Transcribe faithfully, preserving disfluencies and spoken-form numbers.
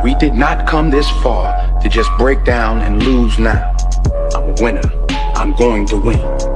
We did not come this far to just break down and lose now. I'm a winner. I'm going to win.